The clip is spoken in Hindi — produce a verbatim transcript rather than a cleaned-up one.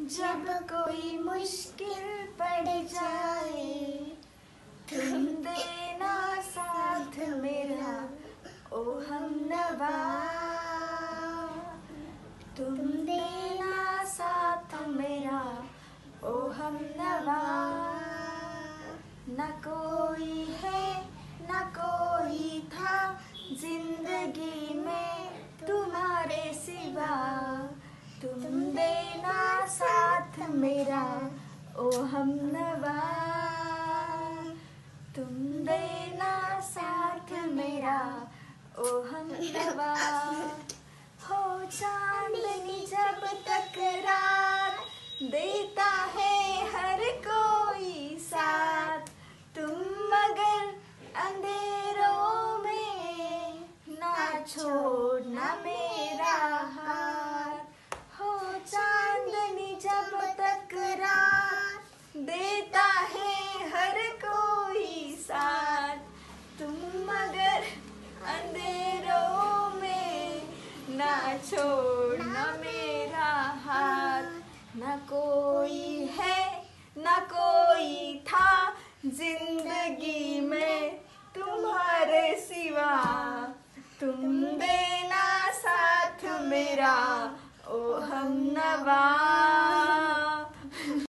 जब कोई मुश्किल पड़ जाए, तुम देना साथ मेरा ओ हमनवा, तुम देना साथ मेरा ओ हमनवा। न कोई है न कोई था जिंदगी में तुम्हारे सिवा, तुम देना साथ मेरा ओ हमनवा, तुम देना साथ मेरा ओ हमनवा। हो चांदनी जब तक रात देता है हर कोई साथ, तुम मगर अंधेरों में ना छोड़ना मेरा हाथ। हो चांदनी जब तक रात देता है हर कोई साथ, तुम मगर अंधेरों में ना छोड़ना मेरा हाथ। न कोई है न कोई था जिंदगी में तुम्हारे सिवा, तुम देना साथ मेरा ओ हमनवा।